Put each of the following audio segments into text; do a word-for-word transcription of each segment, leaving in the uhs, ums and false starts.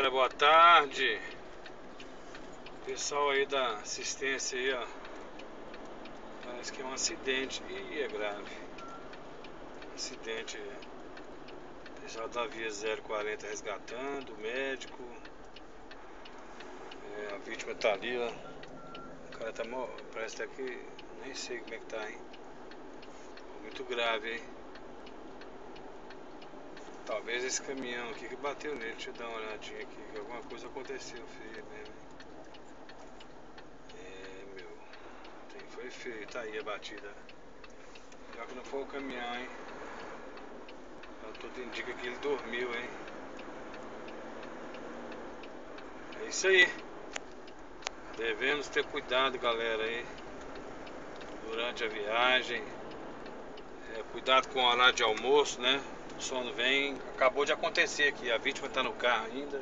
galera, boa tarde. Pessoal aí da assistência aí, ó. Parece que é um acidente. Ih, é grave. Acidente. Pessoal da via zero quarenta resgatando, o médico. É, a vítima tá ali, ó. O cara tá mó. Parece até que. Nem sei como é que tá, hein. Muito grave, hein. Talvez esse caminhão aqui que bateu nele. Deixa eu dar uma olhadinha aqui, que alguma coisa aconteceu feio mesmo. É, meu. Tem, foi feio, tá aí a batida. Pior que não foi o caminhão, hein. Então, tudo indica que ele dormiu, hein. É isso aí. Devemos ter cuidado, galera, aí. Durante a viagem. É, cuidado com o horário de almoço, né. O sono vem. Acabou de acontecer aqui. A vítima tá no carro ainda.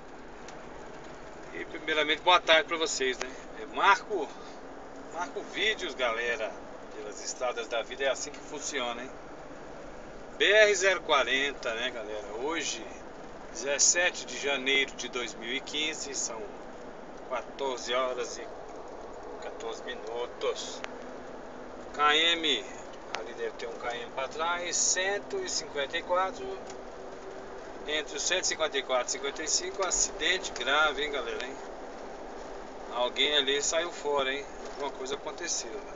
E primeiramente, boa tarde pra vocês, né. É, Marco, Marco vídeos, galera. Pelas estradas da vida, é assim que funciona, hein. B R zero quarenta, né, galera. Hoje, dezessete de janeiro de dois mil e quinze, são quatorze horas e quatorze minutos. K M, ali deve ter um K M para trás, cento e cinquenta e quatro. Entre os cento e cinquenta e quatro e cinquenta e cinco, acidente grave, hein, galera, hein? Alguém ali saiu fora, hein? Alguma coisa aconteceu, né?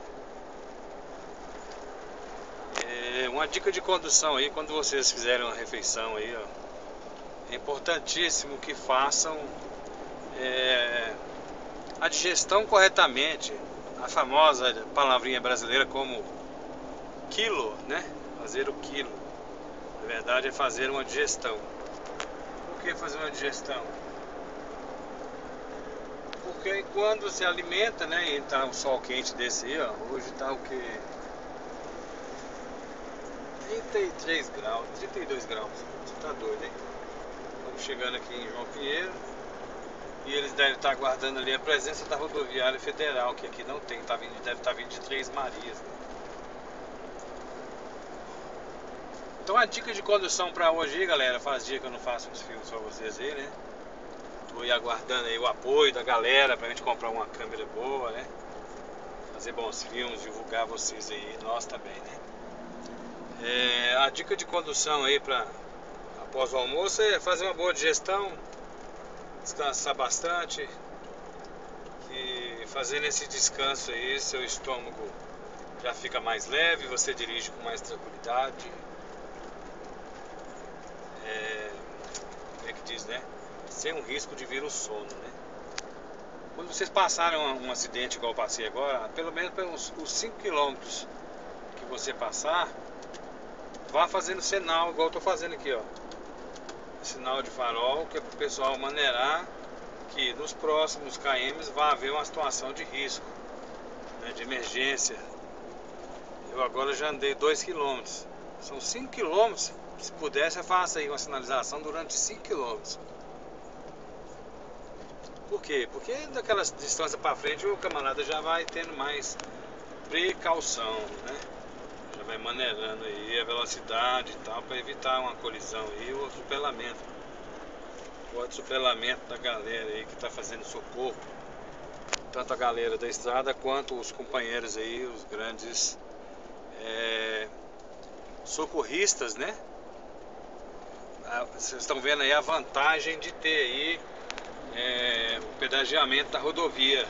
É uma dica de condução aí, quando vocês fizerem uma refeição aí, ó, é importantíssimo que façam é, a digestão corretamente. A famosa palavrinha brasileira como quilo, né? Fazer o quilo. Na verdade é fazer uma digestão. Por que fazer uma digestão? Porque quando se alimenta, né? E tá um sol quente desse aí, ó. Hoje tá o que? trinta e três graus, trinta e dois graus. Você tá doido, hein? Estamos chegando aqui em João Pinheiro. E eles devem estar aguardando ali a presença da rodoviária federal, que aqui não tem, tá vindo, deve estar vindo de Três Marias, né? Então a dica de condução para hoje aí, galera, faz dia que eu não faço uns filmes pra vocês aí, né? Tô aí aguardando aí o apoio da galera pra gente comprar uma câmera boa, né? Fazer bons filmes, divulgar vocês aí, nós também, né? É, a dica de condução aí para após o almoço é fazer uma boa digestão, descansar bastante, e fazendo esse descanso aí, seu estômago já fica mais leve, você dirige com mais tranquilidade. É, como é que diz, né? Sem um risco de vir o sono, né? Quando vocês passarem um, um acidente igual eu passei agora, pelo menos pelos os cinco quilômetros que você passar, vá fazendo sinal igual eu tô fazendo aqui, ó. Sinal de farol, que é pro pessoal maneirar que nos próximos km vai haver uma situação de risco, né, de emergência. Eu agora já andei dois quilômetros, são cinco quilômetros. Se pudesse, eu faço aí uma sinalização durante cinco quilômetros. Por quê? Porque daquela distância para frente o camarada já vai tendo mais precaução, né? Já vai maneirando aí a velocidade e tal, para evitar uma colisão aí ou atropelamento. O atropelamento da galera aí que está fazendo socorro. Tanto a galera da estrada quanto os companheiros aí, os grandes é, socorristas, né? Vocês estão vendo aí a vantagem de ter aí é, o pedagiamento da rodovia.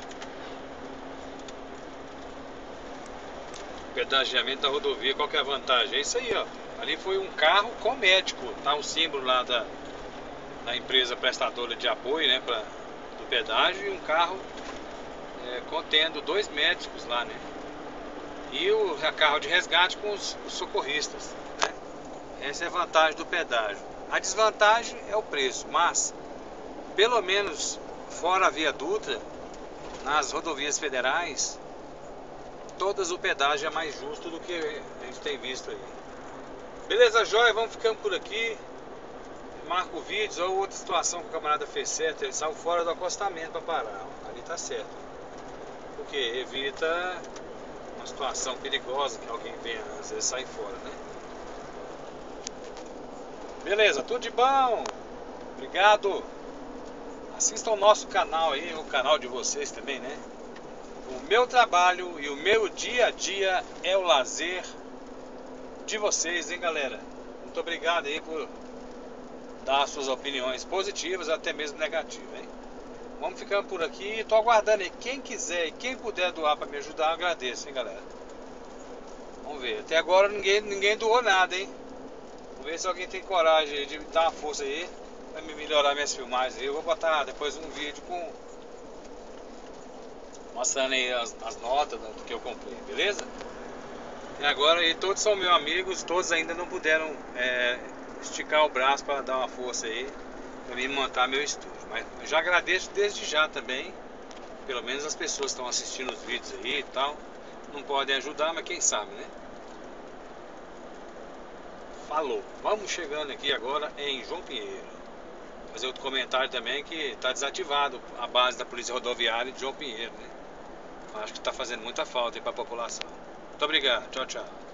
O pedagiamento da rodovia, qual que é a vantagem? É isso aí, ó. Ali foi um carro com médico, tá um símbolo lá da, da empresa prestadora de apoio, né, pra, do pedágio, e um carro é, contendo dois médicos lá, né? E o carro de resgate com os, os socorristas, né? Essa é a vantagem do pedágio. A desvantagem é o preço, mas pelo menos fora a Via Dutra, nas rodovias federais, todas o pedágio é mais justo do que a gente tem visto aí. Beleza, jóia? Vamos ficando por aqui. Marco vídeos ou outra situação que o camarada fez certo, ele saiu fora do acostamento para parar. Ali tá certo. Porque evita uma situação perigosa que alguém venha, às vezes, sair fora, né? Beleza, tudo de bom. Obrigado. assistam o nosso canal aí, o canal de vocês também, né? O meu trabalho e o meu dia a dia é o lazer de vocês, hein, galera? Muito obrigado aí por dar suas opiniões positivas, até mesmo negativas, hein? Vamos ficando por aqui. Tô aguardando aí. Quem quiser e quem puder doar para me ajudar, eu agradeço, hein, galera? Vamos ver. Até agora ninguém, ninguém doou nada, hein? Vamos ver se alguém tem coragem de dar uma força aí para me melhorar minhas filmagens aí. Eu vou botar depois um vídeo com mostrando aí as, as notas do que eu comprei, beleza? E agora aí todos são meus amigos, todos ainda não puderam é, esticar o braço para dar uma força aí para mim montar meu estúdio. Mas eu já agradeço desde já também. Pelo menos as pessoas que estão assistindo os vídeos aí e tal. Não podem ajudar, mas quem sabe, né? Falou. Vamos chegando aqui agora em João Pinheiro. Fazer outro comentário também que está desativado a base da Polícia Rodoviária de João Pinheiro, né? Acho que está fazendo muita falta aí para a população. Muito obrigado. Tchau, tchau.